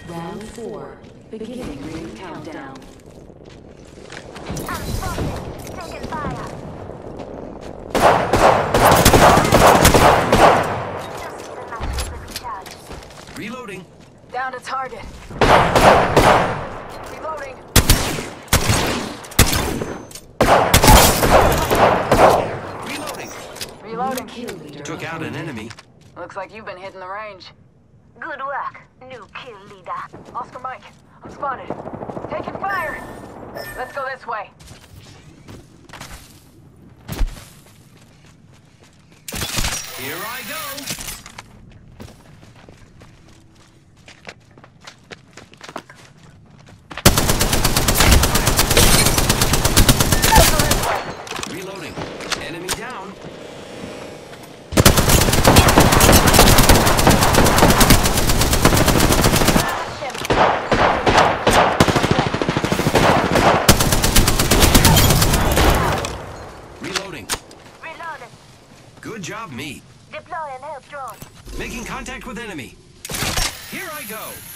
Round 4. Beginning ring countdown. I'm spotted. Taking fire. Just the nice little charge. Reloading. Down to target. Reloading. Reloading. Reloading. Kill leader. Took out an enemy. Looks like you've been hitting the range. Good work, new kill leader. Oscar Mike, I'm spotted. Taking fire. Let's go this way. Here I go. Let's go this way. Reloading. Enemy down. Reloading. Reloaded. Good job, me. Deploying help drone. Making contact with enemy. Here I go.